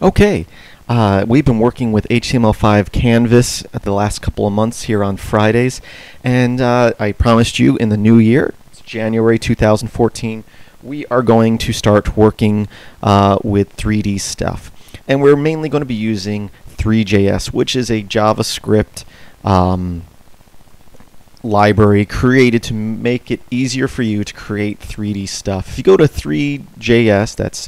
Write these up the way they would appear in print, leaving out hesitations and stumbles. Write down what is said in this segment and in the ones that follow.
Okay, we've been working with HTML5 Canvas at the last couple of months here on Fridays, and I promised you in the new year, it's January 2014, we are going to start working with 3D stuff. And we're mainly going to be using Three.js, which is a JavaScript library created to make it easier for you to create 3D stuff. If you go to Three.js, that's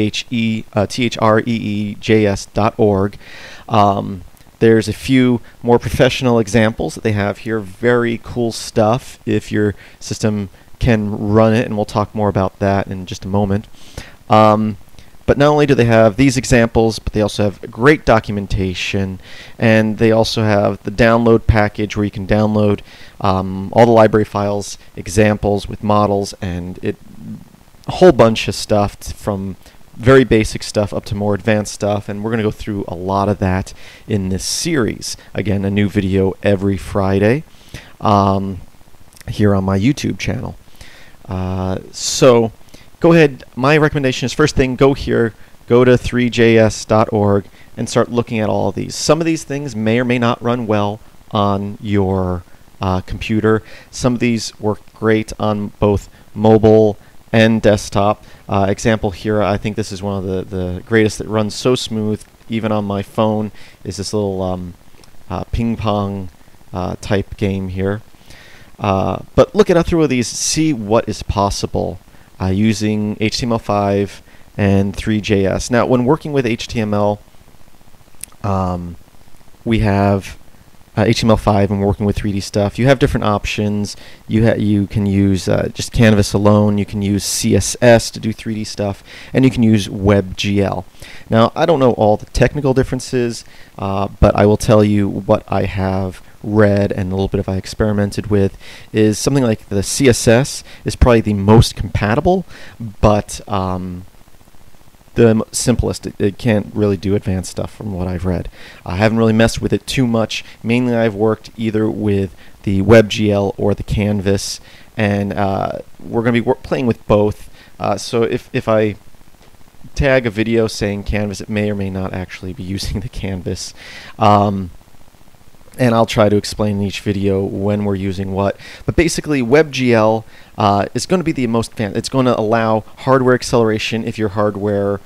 THREEJS.org, there's a few more professional examples that they have here. Very cool stuff if your system can run it, and we'll talk more about that in just a moment. But not only do they have these examples, but they also have great documentation, and they also have the download package where you can download all the library files, examples with models, and a whole bunch of stuff from very basic stuff up to more advanced stuff, and we're going to go through a lot of that in this series. Again, a new video every Friday here on my YouTube channel. So go ahead, my recommendation is first thing, go here, go to Three.js.org and start looking at all of these. Some of these things may or may not run well on your computer. Some of these work great on both mobile and desktop. Example here, I think this is one of the greatest that runs so smooth, even on my phone, is this little ping pong type game here. But look at through these, see what is possible using HTML5 and Three.js. Now, when working with HTML, we have HTML5 and working with 3D stuff. You have different options. You can use just Canvas alone. You can use CSS to do 3D stuff, and you can use WebGL. Now, I don't know all the technical differences, but I will tell you what I have read and a little bit of I experimented with is something like the CSS is probably the most compatible, but the simplest. It can't really do advanced stuff from what I've read. I haven't really messed with it too much. Mainly I've worked either with the WebGL or the Canvas, and we're going to be playing with both. So if I tag a video saying Canvas, it may or may not actually be using the Canvas. And I'll try to explain in each video when we're using what. But basically, WebGL is going to be the most advanced. It's going to allow hardware acceleration if your hardware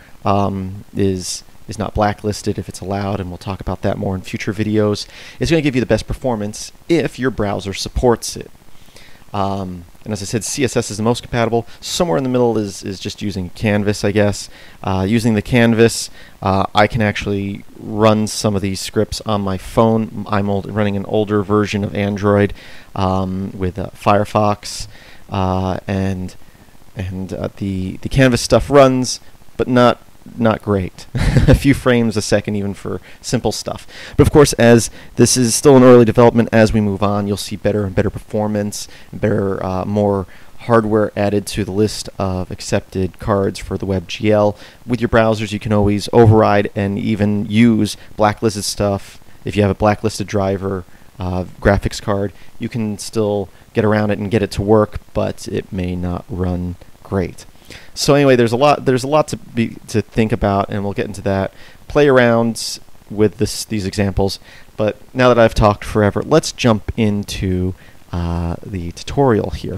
is not blacklisted, if it's allowed, and we'll talk about that more in future videos. It's going to give you the best performance if your browser supports it. And as I said, CSS is the most compatible. Somewhere in the middle is just using Canvas, I guess. Using the Canvas, I can actually run some of these scripts on my phone. I'm running an older version of Android with Firefox, and the Canvas stuff runs, but not great. A few frames a second even for simple stuff. But of course, as this is still in early development, as we move on, you'll see better and better performance, better, more hardware added to the list of accepted cards for the WebGL. With your browsers, you can always override and even use blacklisted stuff. If you have a blacklisted driver, graphics card, you can still get around it and get it to work, but it may not run great. So anyway, there's a lot to think about, and we'll get into that. Play around with these examples, but now that I've talked forever, let's jump into the tutorial here.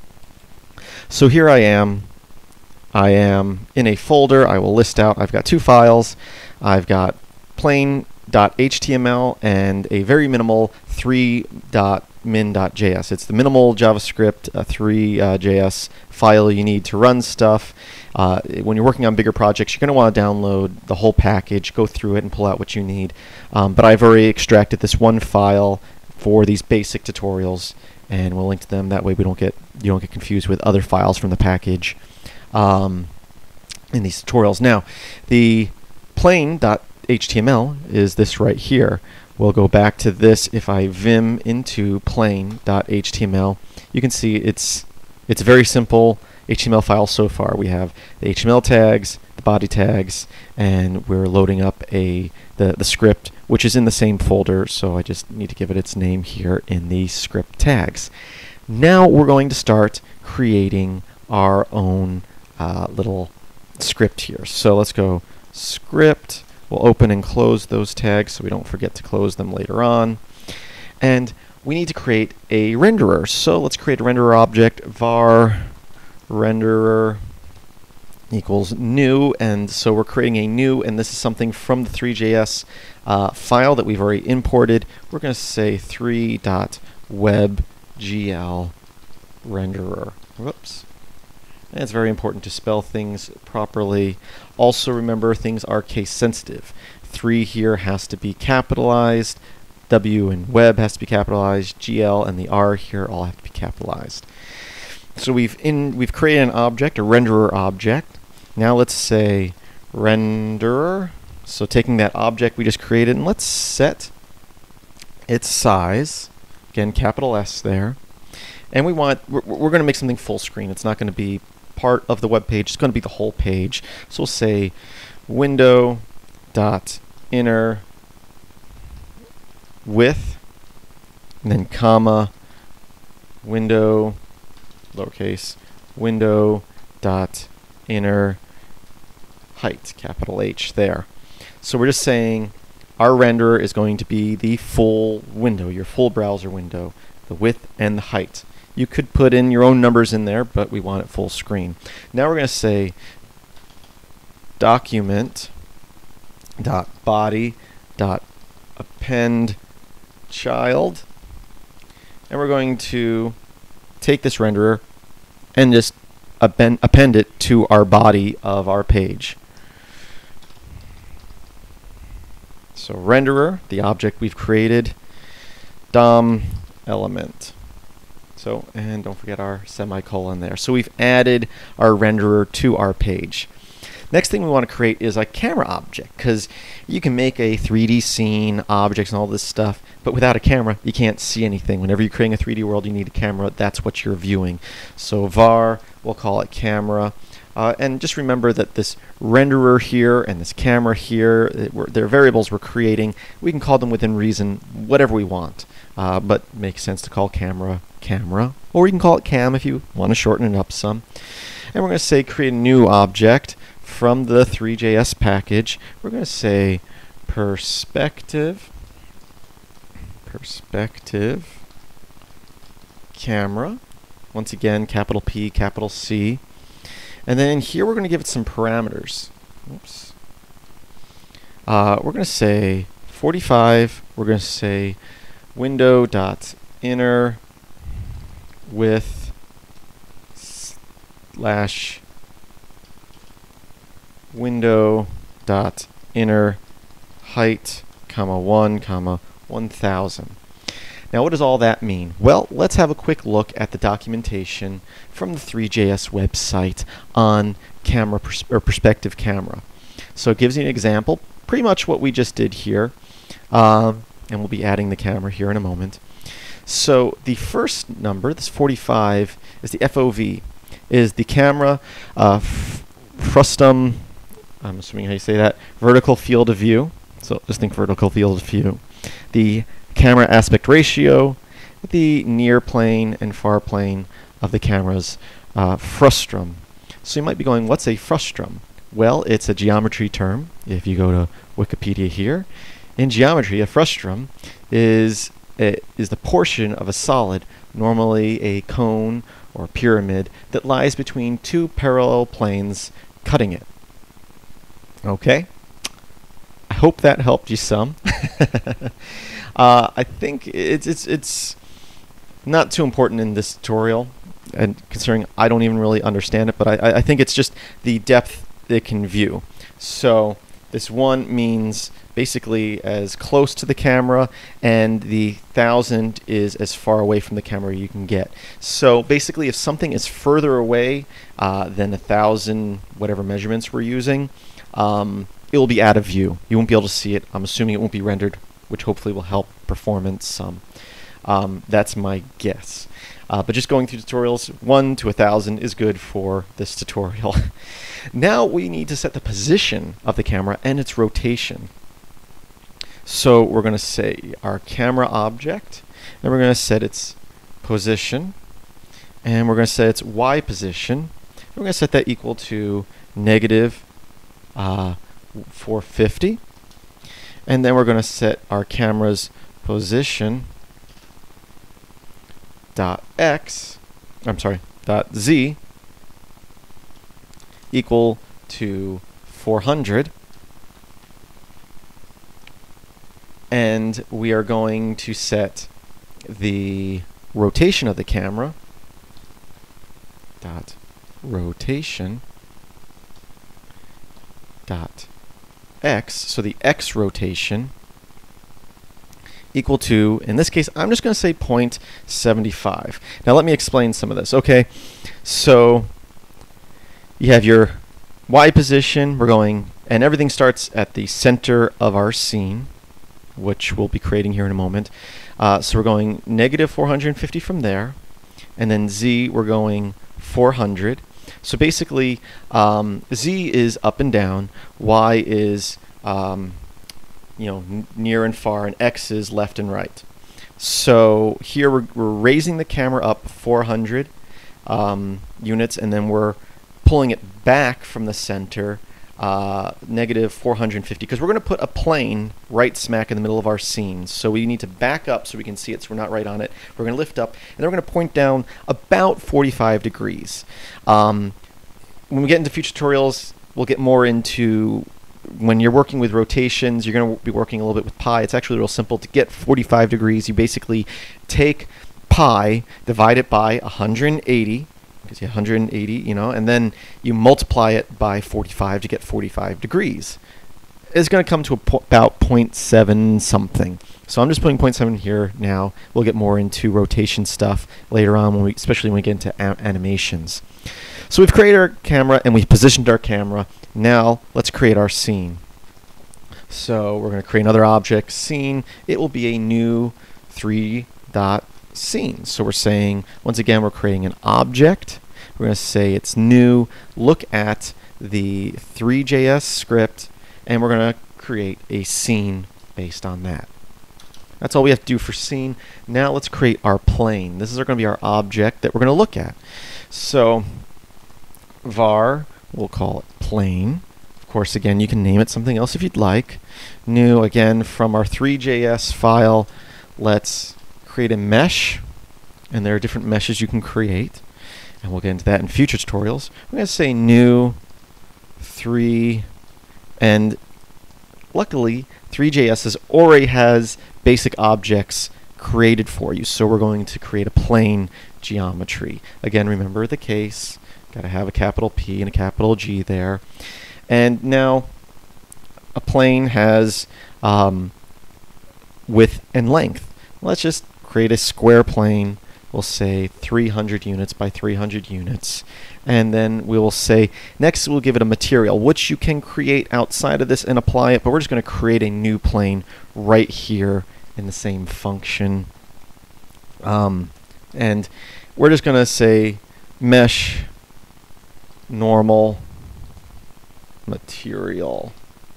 So here I am in a folder. I will list out, I've got two files. I've got plain.html and a very minimal 3.min.js. It's the minimal JavaScript 3.js file you need to run stuff. When you're working on bigger projects, you're going to want to download the whole package, go through it, and pull out what you need. But I've already extracted this one file for these basic tutorials, and we'll link to them. That way you don't get confused with other files from the package in these tutorials. Now, the plain.html is this right here. We'll go back to this. If I vim into plain.html, you can see it's a very simple HTML file so far. We have the HTML tags, the body tags, and we're loading up the script, which is in the same folder, so I just need to give it its name here in the script tags. Now we're going to start creating our own little script here. So let's go script. We'll open and close those tags so we don't forget to close them later on. And we need to create a renderer. So let's create a renderer object, var renderer equals new, and so we're creating a new, and this is something from the Three.js file that we've already imported. We're going to say 3.webgl renderer. Whoops. And it's very important to spell things properly. Also remember, things are case sensitive. 3 here has to be capitalized, W and web has to be capitalized, GL and the R here all have to be capitalized. So we've created an object, a renderer object. Now let's say renderer. So taking that object we just created, and let's set its size. Again, capital S there. And we're going to make something full screen. It's not going to be part of the web page. It's going to be the whole page. So we'll say window.inner width, and then comma window lowercase window dot inner height, capital H there. So we're just saying our renderer is going to be the full window, your full browser window, the width and the height. You could put in your own numbers in there, but we want it full screen. Now we're going to say document dot body dot append child, and we're going to take this renderer and just append it to our body of our page. So renderer, the object we've created, DOM element. So, and don't forget our semicolon there. So we've added our renderer to our page. Next thing we want to create is a camera object, because you can make a 3D scene, objects, and all this stuff, but without a camera, you can't see anything. Whenever you're creating a 3D world, you need a camera. That's what you're viewing. So var, we'll call it camera. And just remember that this renderer here and this camera here, they're variables we're creating. We can call them within reason whatever we want, but it makes sense to call camera, camera, or you can call it cam if you want to shorten it up some. And we're going to say create a new object from the Three.js package. We're going to say perspective camera. Once again, capital P, capital C. And then in here we're going to give it some parameters. Oops. We're going to say 45. We're going to say window.inner width slash window.inner height, comma 1, comma 1000. Now what does all that mean? Well, let's have a quick look at the documentation from the Three.js website on camera perspective camera. So it gives you an example, pretty much what we just did here, and we'll be adding the camera here in a moment. So the first number, this 45, is the FOV, is the camera frustum, I'm assuming how you say that, vertical field of view. So just think vertical field of view. The camera aspect ratio, the near plane and far plane of the camera's frustum. So you might be going, what's a frustum? Well, it's a geometry term. If you go to Wikipedia here, in geometry, a frustum is the portion of a solid, normally a cone or pyramid, that lies between two parallel planes cutting it. Okay? I hope that helped you some. I think it's not too important in this tutorial, and considering I don't even really understand it, but I think it's just the depth it can view. So this one means basically as close to the camera, and the 1000 is as far away from the camera you can get. So basically if something is further away than 1000 whatever measurements we're using, it will be out of view. You won't be able to see it. I'm assuming it won't be rendered, which hopefully will help performance some. That's my guess. But just going through tutorials, 1 to 1000 is good for this tutorial. Now we need to set the position of the camera and its rotation. So we're going to say our camera object, and we're going to set its position, and we're going to set its Y position. We're going to set that equal to negative 450. And then we're going to set our camera's position dot z equal to 400. And we are going to set the rotation of the camera dot rotation dot x, so the x rotation, equal to, in this case, I'm just going to say 0.75. Now let me explain some of this. Okay, so you have your y position, we're going, and everything starts at the center of our scene, which we'll be creating here in a moment. So we're going negative 450 from there, and then z, we're going 400. So basically, z is up and down, y is near and far, and x is left and right. So here we're raising the camera up 400 units, and then we're pulling it back from the center negative 450, because we're going to put a plane right smack in the middle of our scene. So we need to back up so we can see it, so we're not right on it. We're going to lift up, and then we're going to point down about 45 degrees. When we get into future tutorials, we'll get more into when you're working with rotations. You're going to be working a little bit with pi. It's actually real simple. To get 45 degrees, you basically take pi, divide it by 180, because you have 180, and then you multiply it by 45 to get 45 degrees. It's going to come to about 0.7 something. So I'm just putting 0.7 here now. We'll get more into rotation stuff later on, especially when we get into animations. So we've created our camera and we've positioned our camera. Now let's create our scene. So we're going to create another object, scene. It will be a new 3-dot scene. So we're saying, once again, we're creating an object. We're going to say it's new. Look at the Three.js script, and we're going to create a scene based on that. That's all we have to do for scene. Now let's create our plane. This is going to be our object that we're going to look at. So var, we'll call it plane. Of course, again, you can name it something else if you'd like. New, again, from our Three.js file, let's create a mesh. And there are different meshes you can create. And we'll get into that in future tutorials. We're going to say new 3, and luckily, Three.js already has basic objects created for you. So we're going to create a plane geometry. Again, remember the case. Got to have a capital P and a capital G there. And now a plane has width and length. Let's just create a square plane. We'll say 300 units by 300 units. And then we will say, next we'll give it a material, which you can create outside of this and apply it, but we're just going to create a new plane right here in the same function. And we're just going to say mesh normal material.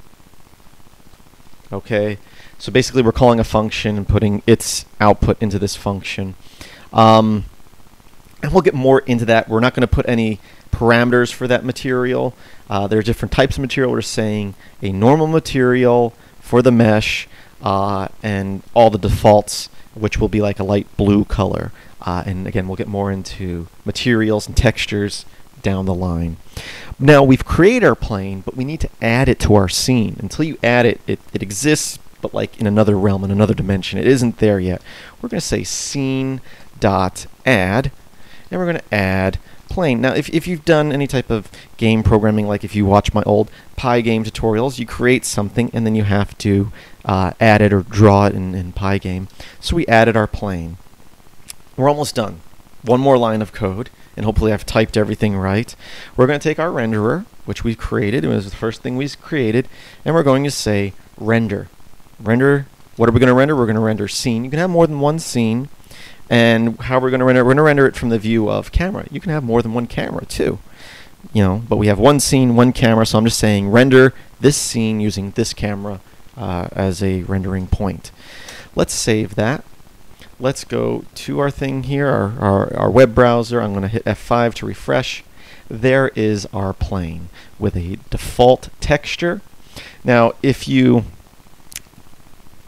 Okay, so basically we're calling a function and putting its output into this function. And we'll get more into that. We're not going to put any parameters for that material. There are different types of material. We're saying a normal material for the mesh, and all the defaults, which will be like a light blue color. And again, we'll get more into materials and textures down the line. Now we've created our plane, but we need to add it to our scene. Until you add it, it exists, but like in another realm, in another dimension. It isn't there yet. We're going to say scene.add, and we're going to add plane. Now, if you've done any type of game programming, like if you watch my old Pygame tutorials, you create something and then you have to add it or draw it in Pygame. So we added our plane. We're almost done. One more line of code, and hopefully I've typed everything right. We're going to take our renderer, which we've created. It was the first thing we created, and we're going to say render. Render, what are we going to render? We're going to render scene. You can have more than one scene. And how we're going to render it? We're going to render it from the view of camera. You can have more than one camera too, but we have one scene, one camera, so I'm just saying render this scene using this camera as a rendering point. Let's save that. Let's go to our thing here, our web browser. I'm going to hit F5 to refresh. There is our plane with a default texture. Now, if you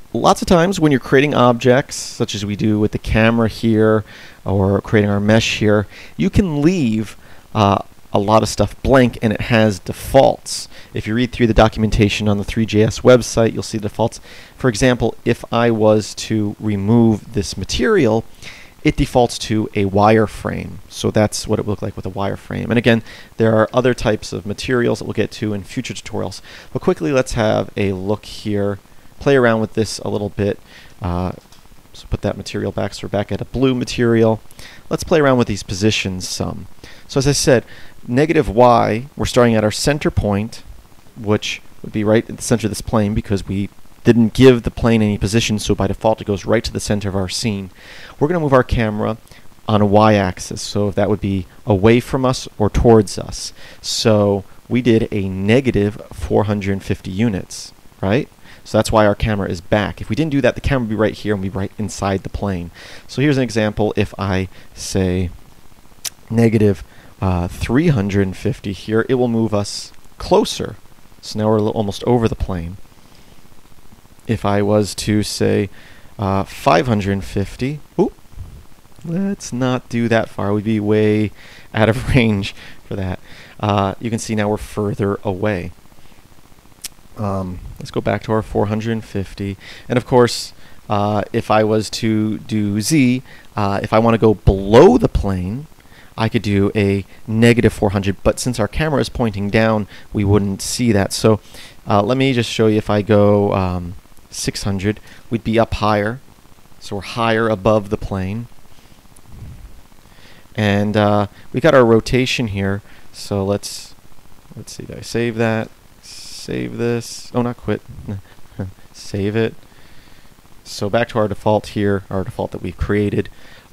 lots of times when you're creating objects, such as we do with the camera here, or creating our mesh here, you can leave a lot of stuff blank, and it has defaults. If you read through the documentation on the Three.js website, you'll see defaults. For example, if I was to remove this material, it defaults to a wireframe. So that's what it would look like with a wireframe. And again, there are other types of materials that we'll get to in future tutorials. But quickly, let's have a look here, play around with this a little bit. So put that material back, so we're back at a blue material. Let's play around with these positions some. So as I said, -y, we're starting at our center point, which would be right at the center of this plane because we didn't give the plane any position, so by default it goes right to the center of our scene. We're going to move our camera on a y-axis, so that would be away from us or towards us. So we did a -450 units, right? So that's why our camera is back. If we didn't do that, the camera would be right here and be right inside the plane. So here's an example. If I say -350 here, it will move us closer. So now we're almost over the plane. If I was to say 550, ooh, let's not do that far. We'd be way out of range for that. You can see now we're further away. Let's go back to our 450. And of course, if I was to do Z, if I want to go below the plane, I could do a -400, but since our camera is pointing down, we wouldn't see that. So let me just show you. If I go 600, we'd be up higher. So we're higher above the plane. And we got our rotation here. So let's see, did I save that? Save this. Oh, not quit. Save it. So back to our default here, our default that we've created.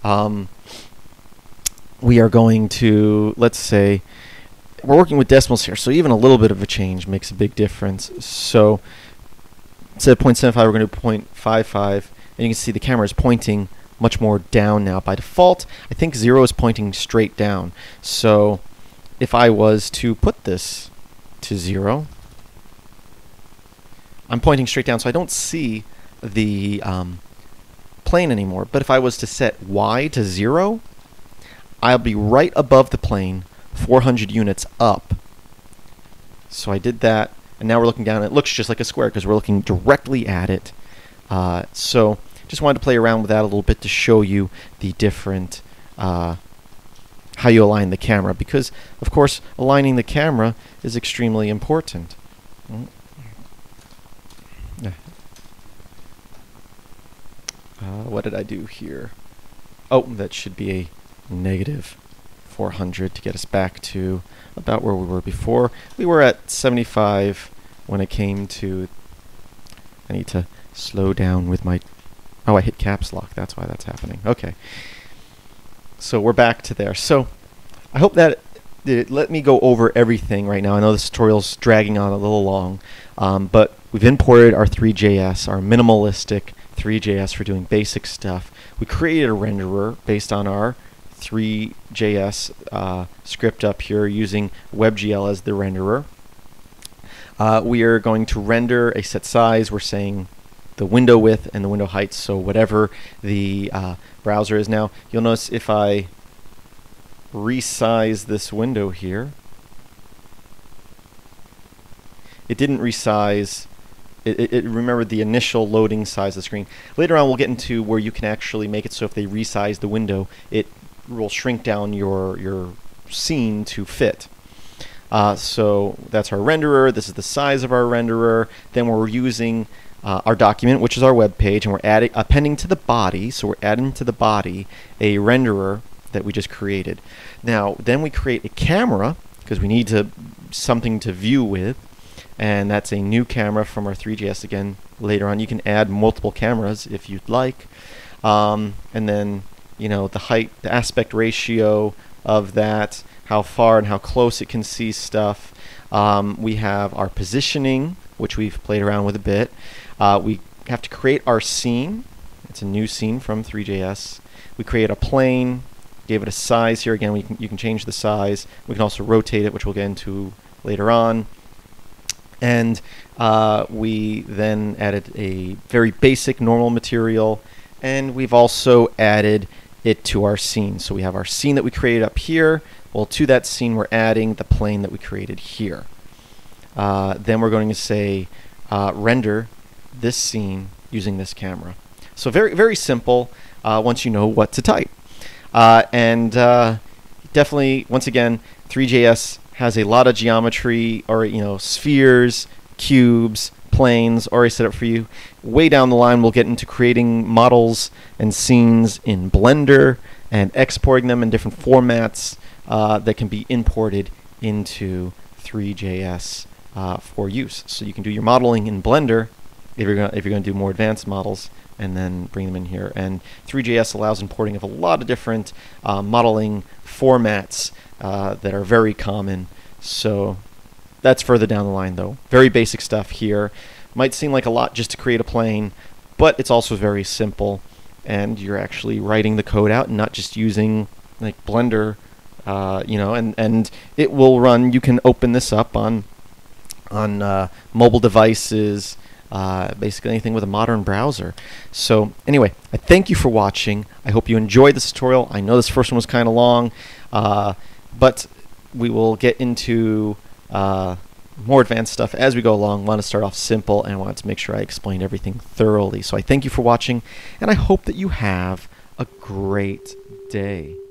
We are going to, let's say, we're working with decimals here, so even a little bit of a change makes a big difference. So instead of 0.75, we're going to do 0.55, and you can see the camera is pointing much more down now. By default, I think 0 is pointing straight down. So if I was to put this to 0, I'm pointing straight down, so I don't see the plane anymore. But if I was to set Y to 0, I'll be right above the plane, 400 units up. So I did that, and now we're looking down, and it looks just like a square because we're looking directly at it. So just wanted to play around with that a little bit to show you the different, how you align the camera, because, of course, aligning the camera is extremely important. What did I do here? Oh, that should be a -400 to get us back to about where we were before. We were at 75 when it came to... I need to slow down with my... Oh, I hit caps lock. That's why that's happening. Okay. So we're back to there. So I hope that it let me go over everything right now. I know this tutorial's dragging on a little long, but we've imported our Three.js, our minimalistic Three.js for doing basic stuff. We created a renderer based on our Three.js script up here using WebGL as the renderer. We are going to render a set size. We're saying the window width and the window height, so whatever the browser is. Now, you'll notice if I resize this window here, it didn't resize. It remembered the initial loading size of the screen. Later on, we'll get into where you can actually make it so if they resize the window, it will shrink down your scene to fit. So that's our renderer. This is the size of our renderer. Then we're using our document, which is our web page, and we're appending to the body. So we're adding to the body a renderer that we just created. Now, then we create a camera because we need something to view with, and that's a new camera from our Three.js. Again, later on, you can add multiple cameras if you'd like, and then the height, the aspect ratio of that, how far and how close it can see stuff. We have our positioning, which we've played around with a bit. We have to create our scene. It's a new scene from Three.js. We create a plane, gave it a size here. Again, you can change the size. We can also rotate it, which we'll get into later on. And we then added a very basic normal material, and we've also added it to our scene. So we have our scene that we created up here. Well, to that scene, we're adding the plane that we created here. Then we're going to say render this scene using this camera. So very, very simple once you know what to type. And definitely, once again, Three.js has a lot of geometry, or spheres, cubes, planes already set up for you. Way down the line, we'll get into creating models and scenes in Blender and exporting them in different formats that can be imported into Three.js for use. So you can do your modeling in Blender if you're going to do more advanced models, and then bring them in here. And Three.js allows importing of a lot of different modeling formats that are very common. So that's further down the line, though. Very basic stuff here. Might seem like a lot just to create a plane, but it's also very simple, and you're actually writing the code out and not just using like Blender, and it will run. You can open this up on mobile devices, basically anything with a modern browser. So anyway, I thank you for watching. I hope you enjoyed this tutorial. I know this first one was kind of long, but we will get into more advanced stuff as we go along. I want to start off simple, and I want to make sure I explain everything thoroughly. So I thank you for watching, and I hope that you have a great day.